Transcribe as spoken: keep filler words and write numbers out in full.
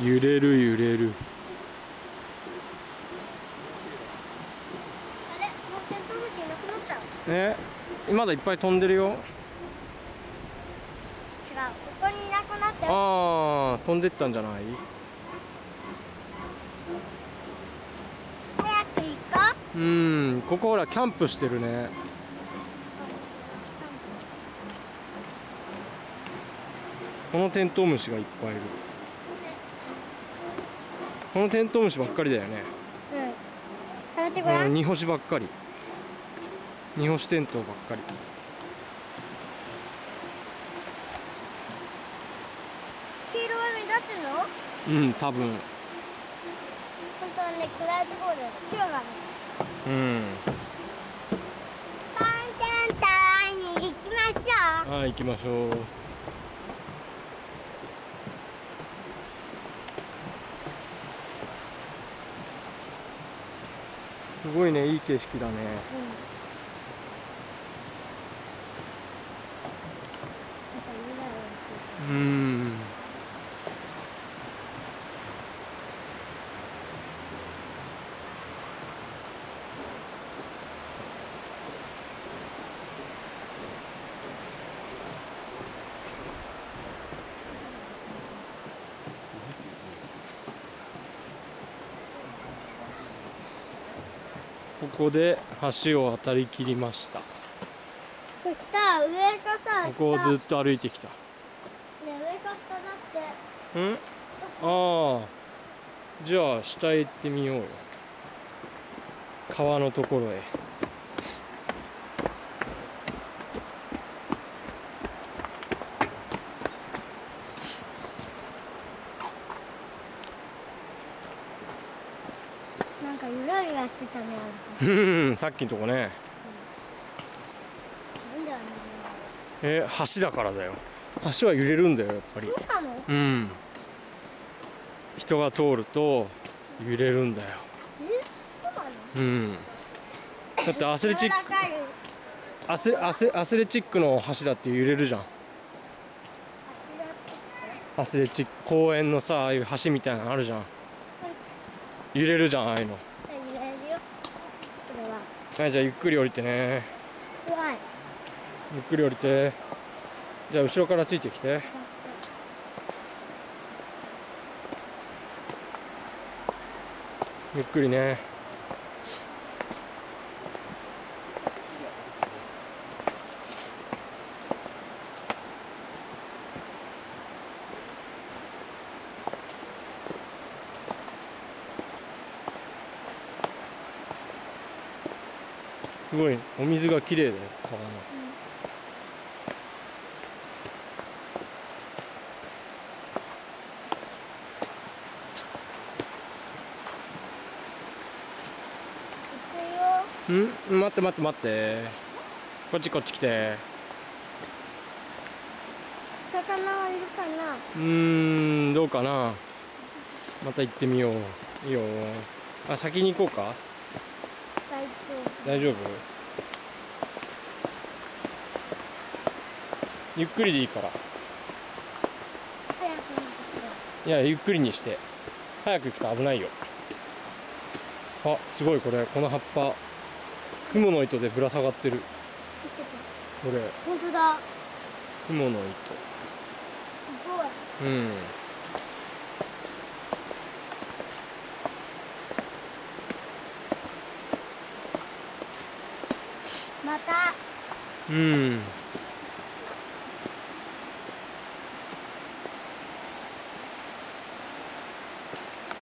揺れる揺れる。 あれ、もうテントウムシいなくなったの？ え、まだいっぱい飛んでるよ。 違う、ここにいなくなったよ。 ああ、飛んでったんじゃない？ 早く行こうーん、ここほらキャンプしてるね。このテントウムシがいっぱいいる。このテントウムシばっかりだよね。 う。うん。探してごら。 うんん、二星ばっかり。二星テントウばっかり。 黄色は目立つの？ うん、多分。 本当はね、暗いところで白がね。 うん。 パンテンタイに行きましょう。 はい、行きましょう。すごいね、いい景色だね。 うん。なんかいいなよ。 うーん。ここで橋を渡り切りました。 そしたら上かさ、 ここをずっと歩いてきた。 ね、上か下だって。 ん？ああ、じゃあ下へ行ってみようよ。川のところへ。 なんかゆらゆらしてたね。 うん、さっきのとこね。 なんであんなに。 え、橋だからだよ。橋は揺れるんだよ、やっぱり。 そうなの？ うん。人が通ると揺れるんだよ。 え、そうなの？ うん。だってアスレチック、 柔らかいアスアスアスレチックの橋だって揺れるじゃん。 柱ってアスレチック公園のさ、ああいう橋みたいなのあるじゃん。揺れるじゃん、ああいうの。 揺れるよ。これははい、じゃあゆっくり降りてね。 怖い。 ゆっくり降りて。じゃあ後ろからついてきて。ゆっくりね。すごいお水がきれいだよ、川の。 行くよ。 ん、待って待って待って。こっちこっち来て。 魚はいるかな？ うーん、どうかな。また行ってみよう。いいよ。あ、先に行こうか。 大丈夫。 大丈夫？ゆっくりでいいから。 早く見てくれ。 いや、ゆっくりにして。早く行くと危ないよ。あ、すごい、これ、この葉っぱ。雲の糸でぶら下がってる。 見てて。 これ、 本当だ。 雲の糸。 すごい。 うん。 また。 うん。